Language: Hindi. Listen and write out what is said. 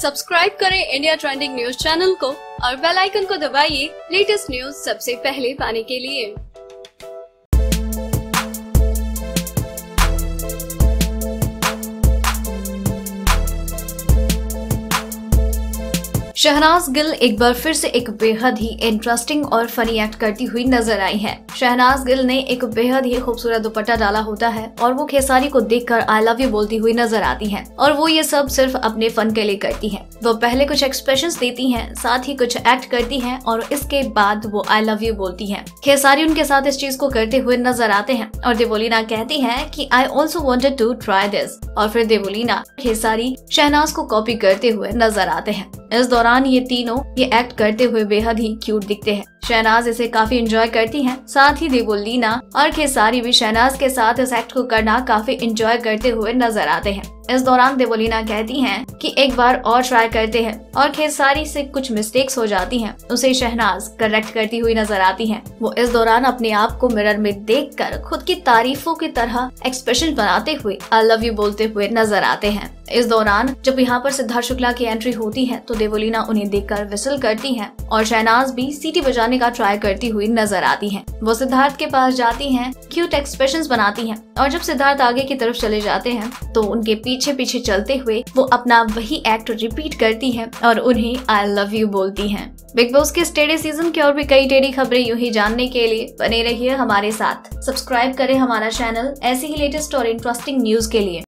सब्सक्राइब करें इंडिया ट्रेंडिंग न्यूज चैनल को और बेल आइकन को दबाइए लेटेस्ट न्यूज सबसे पहले पाने के लिए। शहनाज गिल एक बार फिर से एक बेहद ही इंटरेस्टिंग और फनी एक्ट करती हुई नजर आई है। शहनाज गिल ने एक बेहद ही खूबसूरत दुपट्टा डाला होता है और वो खेसारी को देखकर आई लव यू बोलती हुई नजर आती हैं और वो ये सब सिर्फ अपने फन के लिए करती हैं। वो पहले कुछ एक्सप्रेशंस देती हैं, साथ ही कुछ एक्ट करती हैं और इसके बाद वो आई लव यू बोलती हैं। खेसारी उनके साथ इस चीज को करते हुए नजर आते हैं और देवोलीना कहती है कि I also wanted to try this और फिर देवोलीना खेसारी शहनाज को कॉपी करते हुए नजर आते हैं। इस दौरान ये तीनों ये एक्ट करते हुए बेहद ही क्यूट दिखते हैं। शहनाज इसे काफी एंजॉय करती हैं, साथ ही देवोलीना और खेसारी भी शहनाज के साथ इस एक्ट को करना काफी एंजॉय करते हुए नजर आते हैं। इस दौरान देवोलीना कहती हैं कि एक बार और ट्राई करते हैं और खेसारी से कुछ मिस्टेक्स हो जाती हैं, उसे शहनाज करेक्ट करती हुई नजर आती हैं। वो इस दौरान अपने आप को मिरर में देखकर खुद की तारीफों की तरह एक्सप्रेशन बनाते हुए आई लव यू बोलते हुए नजर आते हैं। इस दौरान जब यहाँ पर सिद्धार्थ शुक्ला की एंट्री होती है तो देवोलीना उन्हें देखकर विसल करती हैं और शहनाज भी सीटी बजाने का ट्राई करती हुई नजर आती हैं। वो सिद्धार्थ के पास जाती हैं, क्यूट एक्सप्रेशंस बनाती हैं और जब सिद्धार्थ आगे की तरफ चले जाते हैं तो उनके पीछे पीछे चलते हुए वो अपना वही एक्ट रिपीट करती हैं और उन्हें आई लव यू बोलती हैं। बिग बॉस के इस टेढ़े सीजन की और भी कई टेढ़ी खबरें यूं ही जानने के लिए बने रहिए हमारे साथ। सब्सक्राइब करें हमारा चैनल ऐसे ही लेटेस्ट और इंटरेस्टिंग न्यूज के लिए।